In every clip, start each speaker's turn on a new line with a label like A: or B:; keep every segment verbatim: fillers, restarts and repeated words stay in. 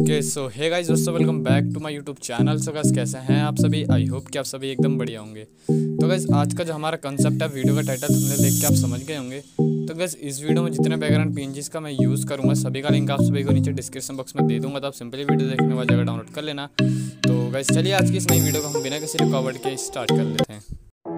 A: Okay so hey guys दोस्तों, welcome back to my YouTube channel. So guys कैसे हैं आप सभी? आई होप कि आप सभी एकदम बढ़िया होंगे। तो गाइस आज का जो हमारा कंसेप्ट है, वीडियो का टाइटल हमने देख के आप समझ गए होंगे। तो गाइस इस वीडियो में जितने बैकग्राउंड पीएनजीज का मैं यूज़ करूँगा सभी का लिंक आप सभी को नीचे डिस्क्रिप्शन बॉक्स में दे दूँगा, तो आप सिंपली वीडियो देखने के बाद जगह डाउनलोड कर लेना। तो गाइस चलिए आज की इस नई वीडियो को हम बिना किसी रुकावट के स्टार्ट कर लेते हैं।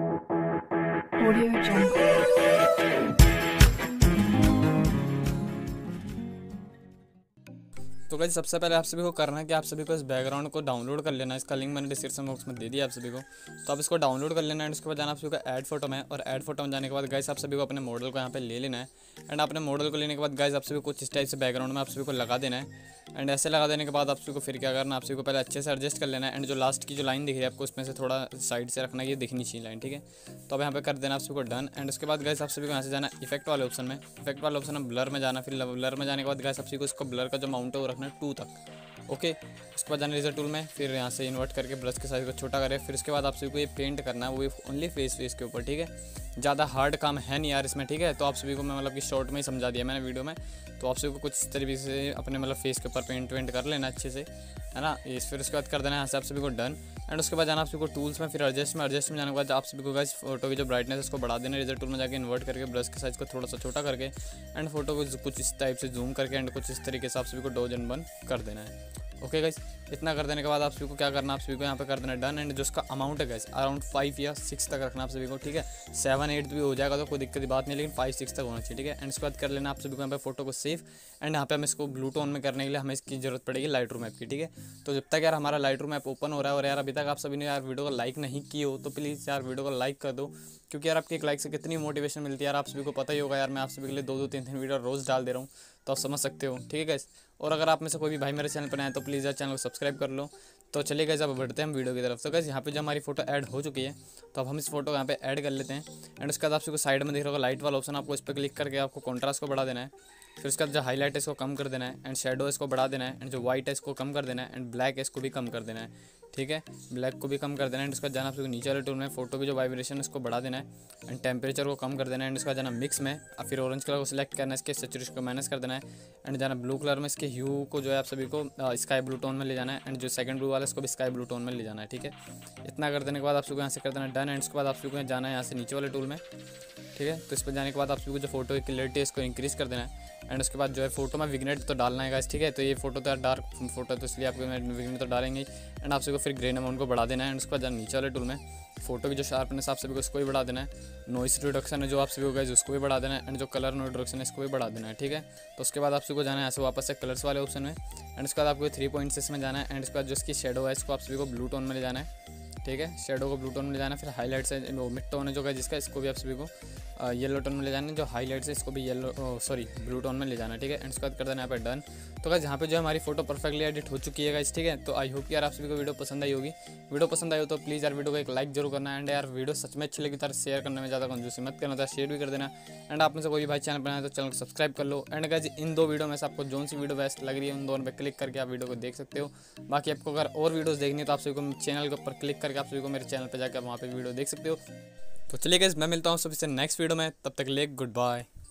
A: तो गाइस सबसे पहले आप सभी को करना है कि आप सभी को इस बैकग्राउंड को डाउनलोड कर लेना है। इसका लिंक मैंने डिस्क्रिप्शन बॉक्स में दे दिया आप सभी को, तो आप इसको डाउनलोड कर लेना है। उसके बाद जाना आप सभी को ऐड फोटो में, और ऐड फोटो में जाने के बाद गाइस आप सभी को अपने मॉडल को यहाँ पे ले लेना है। एंड अपने मॉडल को लेने के बाद गाइस आप सभी को कुछ इस टाइप से बैकग्राउंड में आप सभी को लगा देना है। एंड ऐसे लगा देने के बाद आप सभी को फिर क्या करना है, आप सभी को पहले अच्छे से एडजस्ट कर लेना है। एंड जो लास्ट की जो लाइन दिख रही है आपको, उसमें से थोड़ा साइड से रखना है, ये दिखनी चाहिए लाइन, ठीक है। तो अब यहाँ पे कर देना आप सभी को डन। एंड उसके बाद गाइस आप सभी को यहाँ से जाना इफेक्ट वाले ऑप्शन में, इफेक्ट वाले ऑप्शन में ब्लर में जाना। फिर ब्लर में जाने के बाद गाइस आप सभी को इसको ब्लर का जो माउंट है वो रखना है टू तक, ओके। उसके बाद जाना लेजर टूल में, फिर यहाँ से इन्वर्ट करके ब्रश के साइज को छोटा करें। फिर उसके बाद आप सभी को ये पेंट करना है, वो ओनली फेस फेस के ऊपर, ठीक है। ज़्यादा हार्ड काम है नहीं यार इसमें, ठीक है। तो आप सभी को मैं मतलब कि शॉर्ट में ही समझा दिया मैंने वीडियो में, तो आप सभी को कुछ इस तरीके से अपने मतलब फेस के ऊपर पेंट वेंट कर लेना अच्छे से, है ना। इस फिर उसके बाद कर देना है यहाँ से आप सभी को डन। एंड उसके बाद जाना आप सभी को टूल्स में, फिर एडजस्ट में, एडजस्ट में जाने के बाद आप सभी को गाइस फोटो की जो ब्राइटनेस है उसको बढ़ा देना। लेजर टूल में जाकर इन्वर्ट करके ब्रश के साइज को थोड़ा सा छोटा करके एंड फोटो को कुछ इस टाइप से जूम करके एंड कुछ इस तरीके से आप सभी को डॉज एंड बन कर देना है, ओके गाइस। इतना कर देने के बाद आप सभी को क्या करना है, आप सभी को यहाँ पे कर देना डन। एंड जो उसका अमाउंट है गाइस अराउंड फाइव या सिक्स तक रखना आप सभी को, ठीक है। सेवन एट भी हो जाएगा तो कोई दिक्कत की बात नहीं, लेकिन फाइव सिक्स तक होना चाहिए, ठीक है। एंड उसके बाद कर लेना आप सभी को यहाँ पे फोटो को सेव। एंड यहाँ पे हम इसको ब्लू टोन में करने के लिए हमें इसकी जरूरत पड़ेगी लाइट रूम ऐप की, ठीक है। तो जब तक यार हमारा लाइट रूम ऐप ओपन हो रहा है, और यार अभी तक आप सभी ने यार वीडियो को लाइक नहीं की हो तो प्लीज़ यार वीडियो को लाइक कर दो, क्योंकि यार आपकी एक लाइक से कितनी मोटिवेशन मिलती है यार, आप सभी को पता ही होगा यार। मैं आप सभी के लिए दो दो तीन तीन वीडियो रोज़ डाल दे रहा हूँ, तो आप समझ सकते हो, ठीक है गाइस। और अगर आप में से कोई भी भाई मेरे चैनल पर आए तो प्लीज़ यार चैनल को सब्सक्राइब कर लो। तो चलिए गाइस अब बढ़ते हैं हम वीडियो की तरफ। तो गाइस यहाँ पे जो हमारी फोटो ऐड हो चुकी है, तो अब हम इस फोटो को यहाँ पे ऐड कर लेते हैं। एंड उसके बाद आप सबको साइड में दिख रहा होगा लाइट वाला ऑप्शन, आपको इस पर क्लिक करके आपको कॉन्ट्रास्ट को बढ़ा देना है। फिर उसके बाद जो हाईलाइट है इसको कम कर देना है, एंड शेडो इसको बढ़ा देना है, एंड जो वाइट है इसको कम कर देना है, एंड ब्लैक है इसको भी कम कर देना है, ठीक है। ब्लैक को भी कम कर देना है। एंड उसका जाना आपको नीचे वाले टूल में फोटो की जो वाइब्रेशन है इसको बढ़ा देना है, एंड टेम्परेचर को कम कर देना है। एंड उसका जाना मिक्स में, फिर ऑरेंज कलर को सिलेक्ट करना है, इसके सैचुरेशन को माइनस कर देना है। एंड जाना ब्लू कलर में इसके ह्यू को जो है आप सभी को स्काई ब्लू टोन में ले जाना है, एंड जो सेकंड ब्लू वाला है इसको भी स्काई ब्लू टोन में ले जाना है, ठीक है। इतना कर देने के बाद आप सबको यहाँ से कर देना डन। एंड उसके बाद आप सबको जाना है यहाँ से नीचे वाले टूल में, ठीक है। तो इस पर जाने के बाद आप सभी को जो फोटो की क्लियरिटी है इसको इंक्रीज़ कर देना है। एंड उसके बाद जो है फोटो में विग्नेट तो डालना है गाइस, ठीक है। तो ये फोटो तो डार्क फोटो है तो इसलिए आपको विग्नेट तो डालेंगे। एंड आप सभी को फिर ग्रेन अमाउंट को बढ़ा देना है। एंड उसके बाद जाना नीचे वाले टूल में फोटो की जो शार्पनेस आप सभी को इसको भी बढ़ा देना है। नॉइस रिडक्शन है जो आप सभी को गाइस उसको भी बढ़ा देना है। एंड जो कलर रिडक्शन है इसको भी बढ़ा देना है, ठीक है। तो उसके बाद आप सभी को जाना है यहाँ से वापस से कलर्स वाले ऑप्शन में। एंड उसके बाद आपको थ्री पॉइंट्स इसमें जाना है। एंड उसके बाद जो इसकी शेडो है इसको आप सभी को ब्लू टोन में ले जाना है, ठीक है। शेडो को ब्लू टोन में ले जाना है। फिर हाईलाइट्स है मिड टोन है जो है जिसका, इसको भी आप सभी को येलो टोन में ले जाना है। जो हाईलाइट्स है इसको भी येलो सॉरी ब्लू टोन में ले जाना है, ठीक है। एंड उसके बाद कर देना यहाँ पे डन। तो गाइस यहाँ पे जो हमारी फोटो परफेक्टली एडिट हो चुकी है गाइस, ठीक है। तो आई होप यार आप सभी को वीडियो पसंद आई होगी। वीडियो पसंद आई हो तो प्लीज़ यार वीडियो को एक लाइक जरूर करना। एंड यार वीडियो सच में अच्छी लगी तो शेयर करने में ज़्यादा कंजूसी मत करना था, शेयर भी कर देना। एंड आप में से कोई भी भाई चैनल बनाए तो चैनल को सब्सक्राइब कर लो। एंड गाइस इन दो वीडियो में से आपको जो सी वीडियो बेस्ट लग रही है उन दोनों पर क्लिक करके आप वीडियो को देख सकते हो। बाकी आपको अगर और वीडियोज़ देखनी है तो आप सभी को चैनल के ऊपर क्लिक करके आप सभी को मेरे चैनल पर जाकर वहाँ पर वीडियो देख सकते हो। तो चलिए गाइस मैं मिलता हूँ सबसे नेक्स्ट वीडियो में, तब तक के लिए गुड बाय।